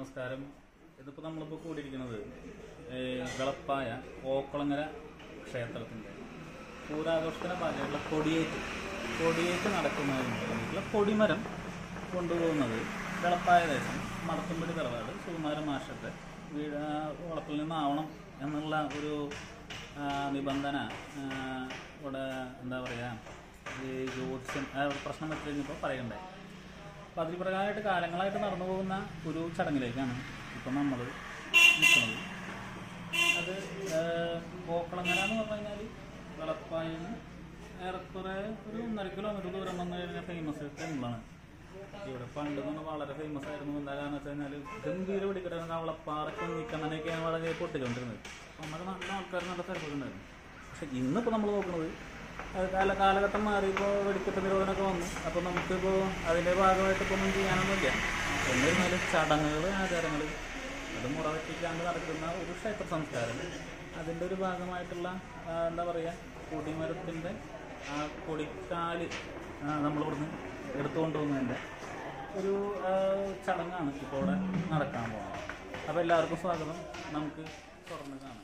നമസ്കാരം. ഇതിപ്പോൾ നമ്മളിപ്പോൾ കൂടിയിരിക്കുന്നത് വെളപ്പായ കോക്കുളങ്ങര ക്ഷേത്രത്തിൻ്റെ പൂരാഘോഷത്തിൻ്റെ ഭാഗമായിട്ടുള്ള കൊടിയേറ്റ് നടക്കുന്നതിനുള്ള കൊടിമരം കൊണ്ടുപോകുന്നത് വെളപ്പായ ദേശം മടത്തുംപടി തറവാട് സുകുമാരൻ മാഷത്തെ വളപ്പിൽ നിന്നാവണം എന്നുള്ള ഒരു നിബന്ധന ഇവിടെ എന്താ പറയുക, ഈ ജ്യോതിഷം പ്രശ്നം വെച്ച് കഴിഞ്ഞപ്പോൾ പറയണ്ടായി. അപ്പോൾ അതിൽ പ്രകാരമായിട്ട് കാലങ്ങളായിട്ട് നടന്നു പോകുന്ന ഒരു ചടങ്ങിലേക്കാണ് ഇപ്പം നമ്മൾ നിൽക്കുന്നത്. അത് കോക്കുളങ്ങര എന്ന് പറഞ്ഞു കഴിഞ്ഞാൽ വെളപ്പായിന്ന് ഏറെക്കുറെ ഒരു 1.5 കിലോമീറ്റർ ദൂരം വന്നു കഴിഞ്ഞാൽ ഫേമസ് ടെമ്പിളാണ്. ഇവിടെ പണ്ട് നിന്ന് വളരെ ഫേമസ് ആയിരുന്നു. എന്താ കാരണം വെച്ച് കഴിഞ്ഞാൽ ഗംഭീര വെടിക്കെട്ടാണ്. കവളപ്പാറൊക്കെ നിൽക്കണമെന്നൊക്കെയാണ് വളരെ പൊട്ടിക്കൊണ്ടിരുന്നത്. അപ്പോൾ നമ്മുടെ നല്ല ആൾക്കാർ നല്ല തിരക്കുണ്ടായിരുന്നു. പക്ഷെ ഇന്നിപ്പോൾ നമ്മൾ നോക്കുന്നത് കാലഘട്ടം മാറിയപ്പോൾ വെടിക്കെട്ട് നിരോധനമൊക്കെ വന്നു. അപ്പോൾ നമുക്കിപ്പോൾ അതിൻ്റെ ഭാഗമായിട്ട് ഇപ്പോൾ ഒന്നും ചെയ്യാനൊന്നുമില്ല. എന്നിരുന്നാലും ചടങ്ങുകൾ, ആചാരങ്ങൾ അത് മുറവെറ്റിക്കാണ്ട് നടക്കുന്ന ഒരു ക്ഷേത്ര സംസ്കാരം, അതിൻ്റെ ഒരു ഭാഗമായിട്ടുള്ള എന്താ പറയുക, കൊടിമരത്തിൻ്റെ ആ കൊടിക്കാല് നമ്മളിവിടുന്ന് എടുത്തുകൊണ്ട് പോകുന്നതിൻ്റെ ഒരു ചടങ്ങാണ് ഇപ്പോൾ ഇവിടെ നടക്കാൻ പോകുന്നത്. അപ്പോൾ എല്ലാവർക്കും സ്വാഗതം. നമുക്ക് തുറന്ന് കാണാം.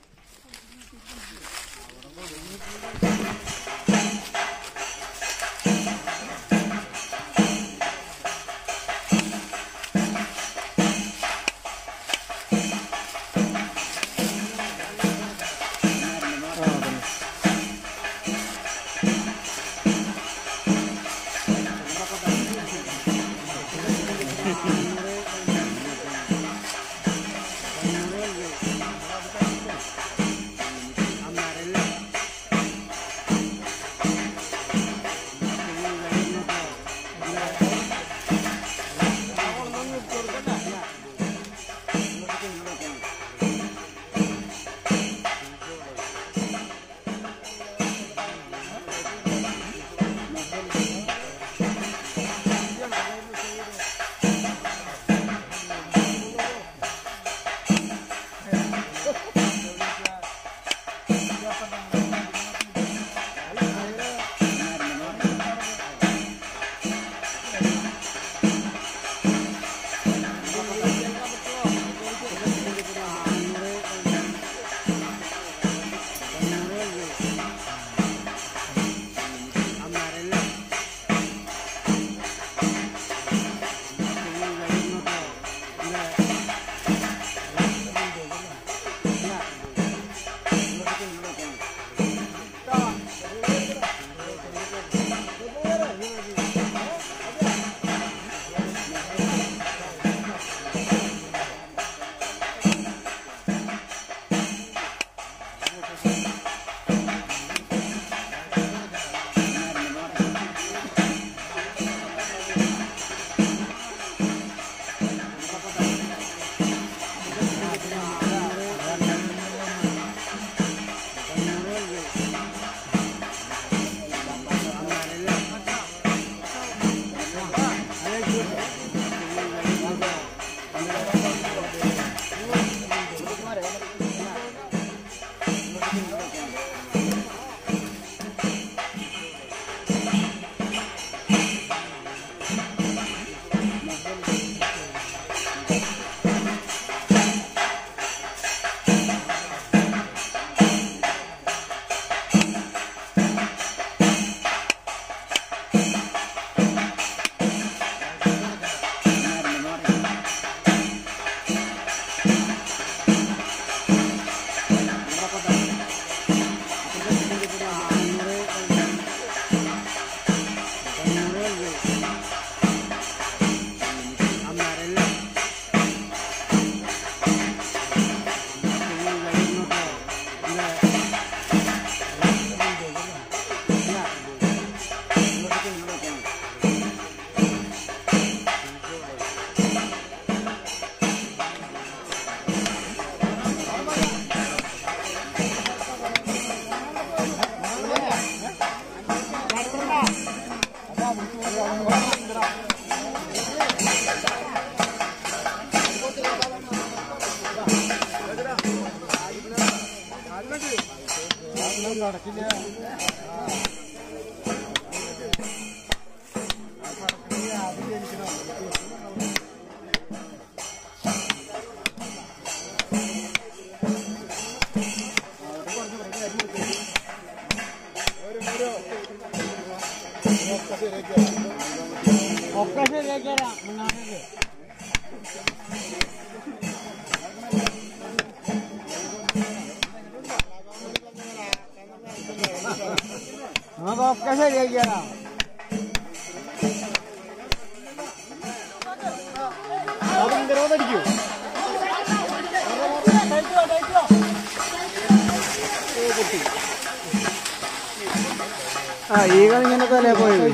ആ ഈ കളി ഇങ്ങനെ തലേ പോയത്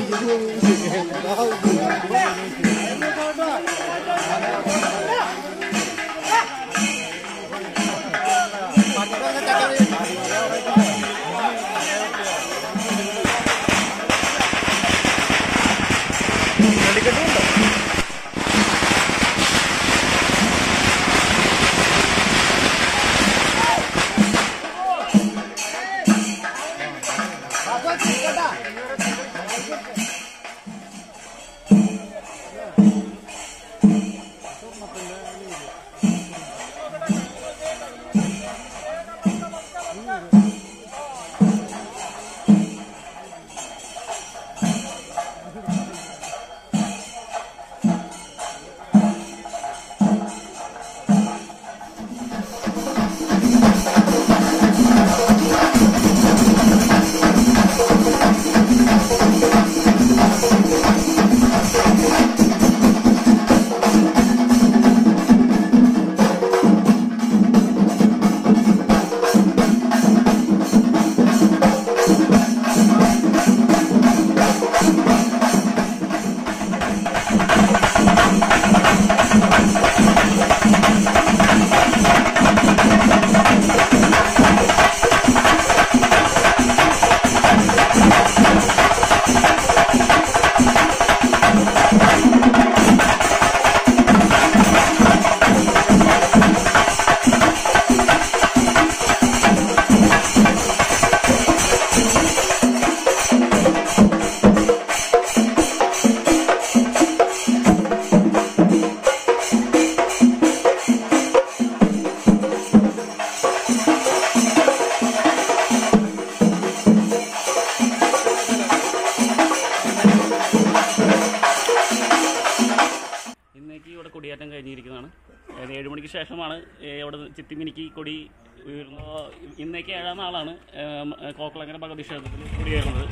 കൊടിയേറ്റം കഴിഞ്ഞിരിക്കുന്നതാണ്. 7 മണിക്ക് ശേഷമാണ് ഇവിടെ ചിത്തിമിനിക്ക് കൊടി ഉയർന്നത്. ഇന്നേക്ക് 7ാം നാളാണ് കോക്കളങ്ങര ഭഗവതി ക്ഷേത്രത്തിൽ കൊടിയേറുന്നത്.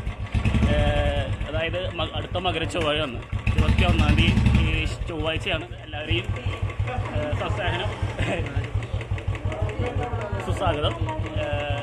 അതായത് അടുത്ത മകരച്ചൊവ്വാഴ അന്ന് 21-ാം തീയതി ചൊവ്വാഴ്ചയാണ്. എല്ലാവരെയും സസ്യാഹനം സുസ്വാഗതം.